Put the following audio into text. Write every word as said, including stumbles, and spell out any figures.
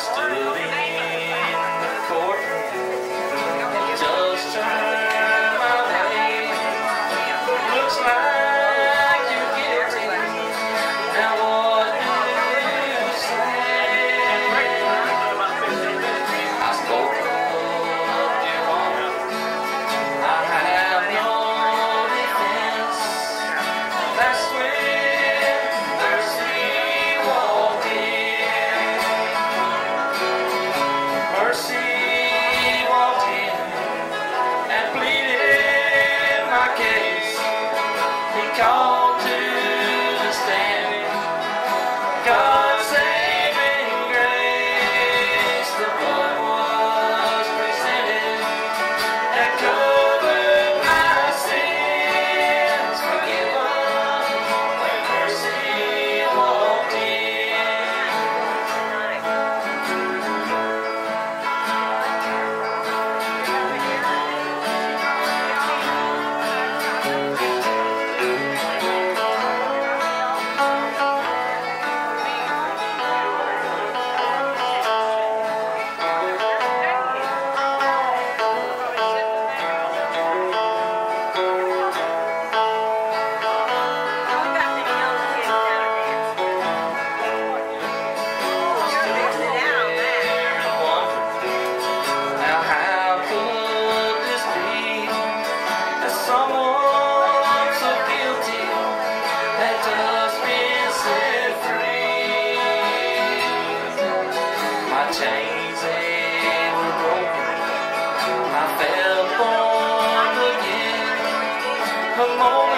stood in the courtroom, just turned my way. Looks like you're guilty. Now what do you say? I spoke up, Your Honor. I have no defense. That's when mercy walked in. Mercy walked in and pleaded my case. He called to the stand, God's saving grace. The blood was presented that covered my sins, forgiven when mercy walked in. Now how could this be, that someone so guilty had just been set free? My chains, they were broken. I felt born again. A moment